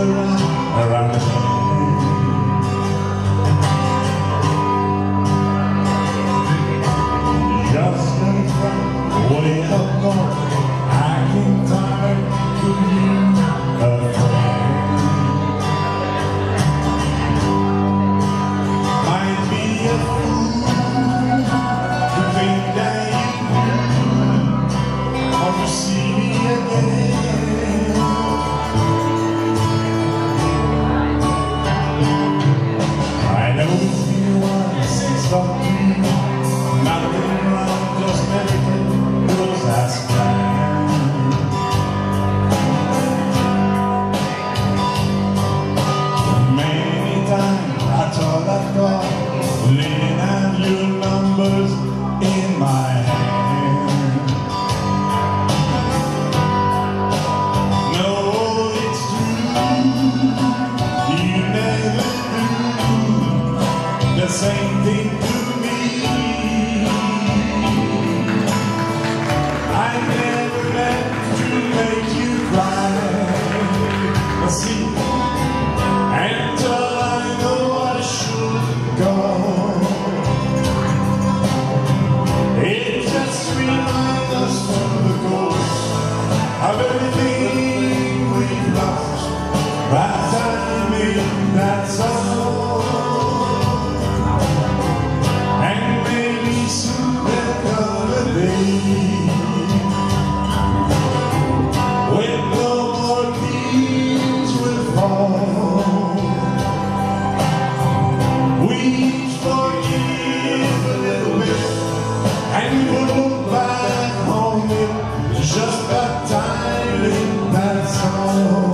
around the bend. Just in front, way up north, I can turn to you a friend. Might be a fool to think that you want to see me again. I know you once and stopped me, nothing wrong, just everything goes as planned. Many times I thought I'd go, laying out your numbers in my hand. No, it's true, you never do the same thing to me. I never meant to make you cry. See, until I know I should go. It just reminds us of the ghost of everything we've lost. Right timing, that's all. And maybe soon there'll come a day when no more leaves will fall. We each forgive a little bit, and we'll look back on it just that timing, that's all.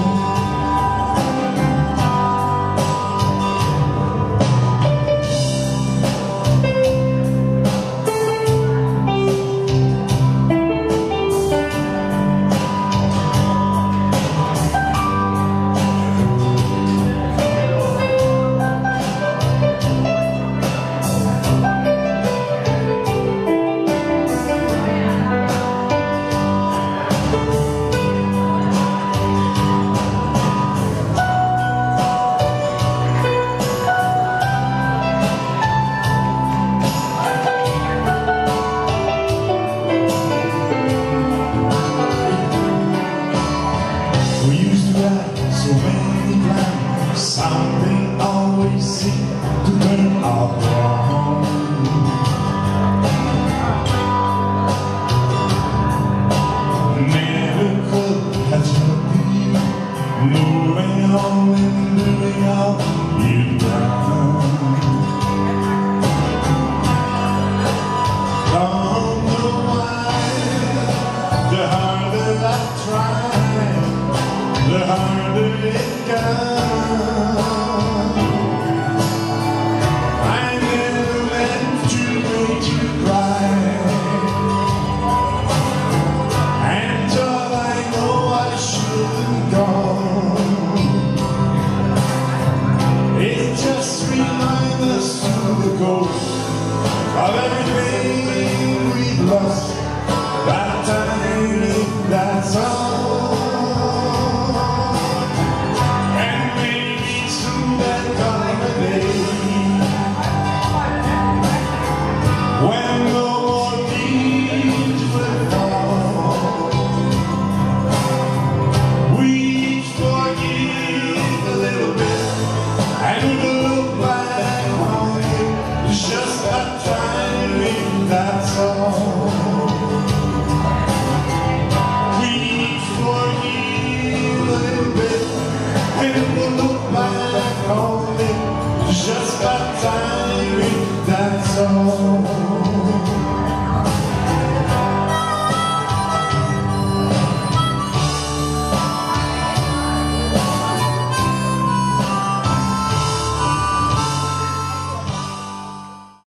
We used to ride so many times, something always seemed to turn out wrong. Never could catch up to you, moving on and moving on, you down. Don't know why, the harder I try, the harder it got.